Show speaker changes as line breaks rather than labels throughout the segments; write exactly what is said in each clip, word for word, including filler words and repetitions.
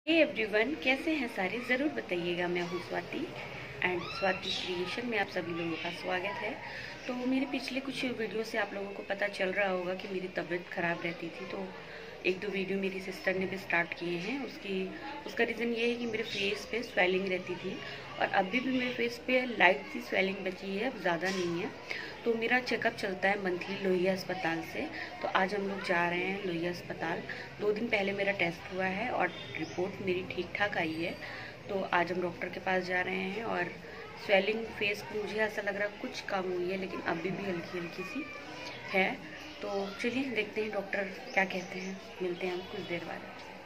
Hey everyone, कैसे हैं सारे? ज़रूर बताइएगा। मैं हूँ स्वाति एंड स्वाति क्रिएशन में आप सभी लोगों का स्वागत है। तो मेरे पिछले कुछ वीडियो से आप लोगों को पता चल रहा होगा कि मेरी तबीयत ख़राब रहती थी, तो एक दो वीडियो मेरी सिस्टर ने भी स्टार्ट किए हैं। उसकी उसका रीज़न ये है कि मेरे फेस पे स्वेलिंग रहती थी और अभी भी मेरे फेस पे लाइट सी स्वेलिंग बची है, अब ज़्यादा नहीं है। तो मेरा चेकअप चलता है मंथली लोहिया अस्पताल से। तो आज हम लोग जा रहे हैं लोहिया अस्पताल। दो दिन पहले मेरा टेस्ट हुआ है और रिपोर्ट मेरी ठीक ठाक आई है। तो आज हम डॉक्टर के पास जा रहे हैं और स्वेलिंग फेस पर मुझे ऐसा लग रहा है कुछ कम हुई है, लेकिन अभी भी हल्की हल्की सी है। तो चलिए देखते हैं डॉक्टर क्या कहते हैं। मिलते हैं हम कुछ देर बाद।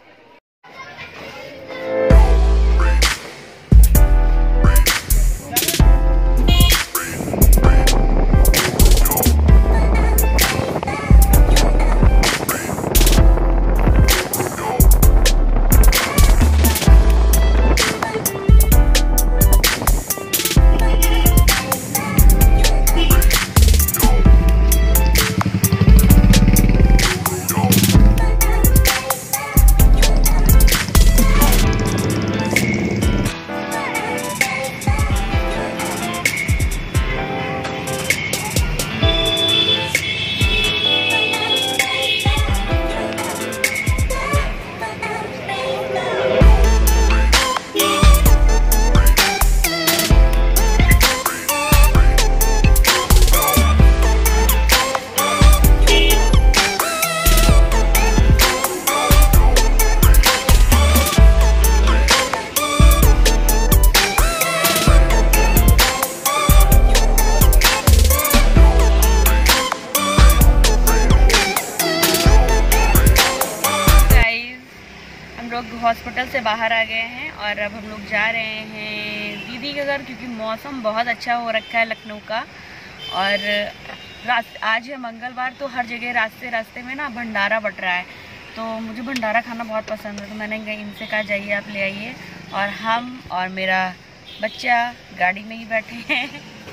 लोग हॉस्पिटल से बाहर आ गए हैं और अब हम लोग जा रहे हैं दीदी के घर, क्योंकि मौसम बहुत अच्छा हो रखा है लखनऊ का। और रात आज है मंगलवार, तो हर जगह रास्ते रास्ते में ना भंडारा बट रहा है। तो मुझे भंडारा खाना बहुत पसंद है, तो मैंने इनसे कहा जाइए आप ले आइए। और हम और मेरा बच्चा गाड़ी में ही बैठे हैं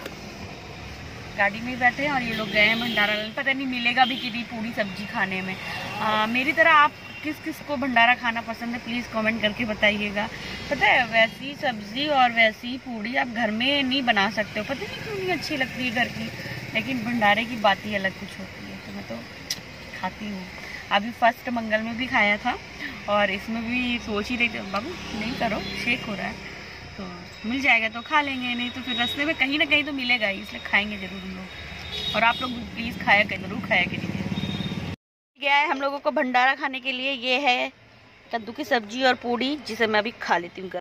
गाड़ी में ही बैठे हैं और ये लोग गए हैं भंडारा। पता नहीं मिलेगा भी कि नहीं पूरी सब्जी खाने में। आ, मेरी तरह आप किस किस को भंडारा खाना पसंद है प्लीज़ कमेंट करके बताइएगा। पता है वैसी सब्ज़ी और वैसी पूड़ी आप घर में नहीं बना सकते हो, पता नहीं क्यों नहीं अच्छी लगती है घर की, लेकिन भंडारे की बात ही अलग कुछ होती है। तो मैं तो खाती हूँ। अभी फर्स्ट मंगल में भी खाया था और इसमें भी सोच ही रही थी बाबू नहीं करो, शेक हो रहा है, तो मिल जाएगा तो खा लेंगे, नहीं तो फिर रास्ते में कहीं ना कहीं तो मिलेगा ही, इसलिए खाएँगे ज़रूर हम लोग। और आप लोग भी प्लीज़ खाया कर ज़रूर खाया करिए। गया है हम लोगों को भंडारा खाने के लिए। ये है कद्दू की सब्जी और पूड़ी, जिसे मैं अभी खा लेती हूँ।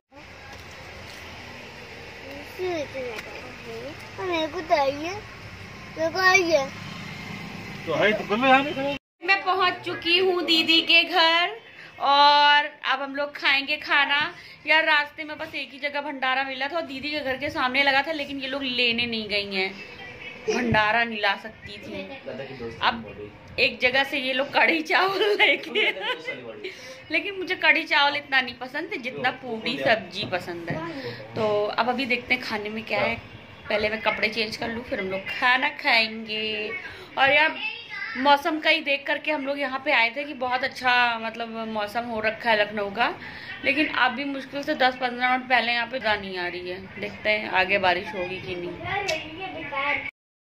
मैं पहुंच चुकी हूँ दीदी के घर और अब हम लोग खाएंगे खाना। यार रास्ते में बस एक ही जगह भंडारा मिला था और दीदी के घर के सामने लगा था, लेकिन ये लोग लेने नहीं गई हैं, भंडारा नहीं ला सकती थी। अब एक जगह से ये लोग कढ़ी चावल लेके लेकिन मुझे कढ़ी चावल इतना नहीं पसंद है जितना पूरी सब्जी पसंद है। तो अब अभी देखते हैं खाने में क्या है। पहले मैं कपड़े चेंज कर लूँ, फिर हम लोग खाना खाएंगे। और यार मौसम का ही देख करके हम लोग यहाँ पे आए थे कि बहुत अच्छा मतलब मौसम हो रखा है लखनऊ का, लेकिन अभी मुश्किल से दस पंद्रह मिनट पहले यहाँ पे नहीं आ रही है। देखते हैं आगे बारिश होगी कि नहीं।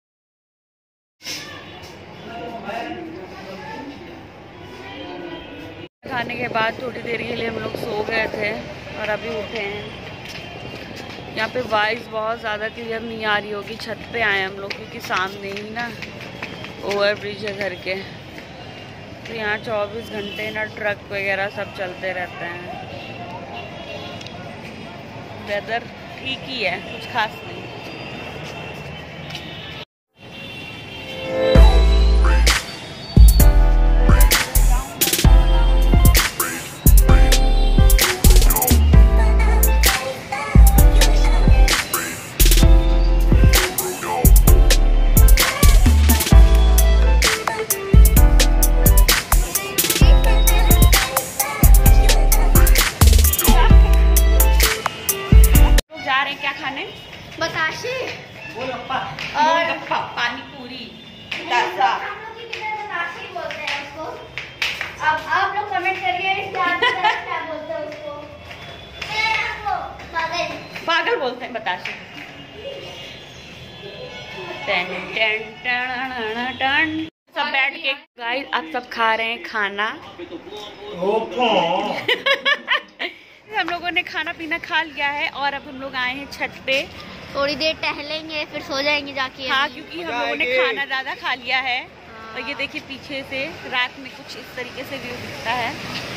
खाने के बाद थोड़ी देर के लिए हम लोग सो गए थे और अभी उठे हैं। यहाँ पे वॉइस बहुत ज़्यादा क्लियर नहीं आ रही होगी, छत पे आए हम लोग क्योंकि सामने ही ना ओवर ब्रिज है घर के। तो यहाँ चौबीस घंटे ना ट्रक वगैरह सब चलते रहते हैं। वेदर ठीक ही है, कुछ खास नहीं। क्या खाने बताशे और पानी पूरी बतासा। अब आप लोग कमेंट करिए क्या बोलते हैं उसको। पागल बोलते हैं बताशे। टन टन टन टन। सब बैठ के गाइस आप सब खा रहे हैं खाना। हम लोगों ने खाना पीना खा लिया है और अब हम लोग आए हैं छत पे।
थोड़ी देर टहलेंगे फिर सो जाएंगे जाके।
हाँ, क्योंकि हम लोगों ने खाना ज़्यादा खा लिया है। हाँ। और ये देखिए पीछे से रात में कुछ इस तरीके से व्यू दिखता है।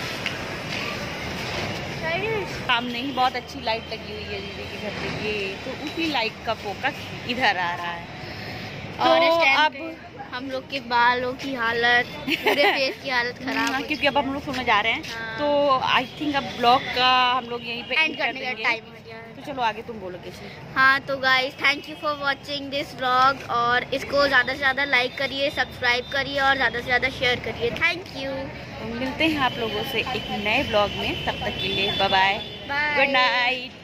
सामने ही बहुत अच्छी लाइट लगी हुई है दीदी के घर पे, ये तो उसी लाइट का फोकस इधर आ रहा है।
और
तो
इस
अब
हम लोग के बालों की हालत, पूरे फेस की हालत खराब है,
क्योंकि अब हम लोग सोने जा रहे हैं। हाँ। तो आई थिंक अब ब्लॉग का हम लोग यहीं पे एंड करने का टाइम हो गया है। तो चलो आगे तुम बोलो कैसे।
हाँ तो guys thank you for watching this vlog, और इसको ज़्यादा से ज़्यादा लाइक करिए, सब्सक्राइब करिए और ज़्यादा से ज़्यादा शेयर करिए। Thank you.
तो मिलते हैं आप लोगों से एक नए ब्लॉग में, तब तक के लिए बाय बाय, गुड नाइट।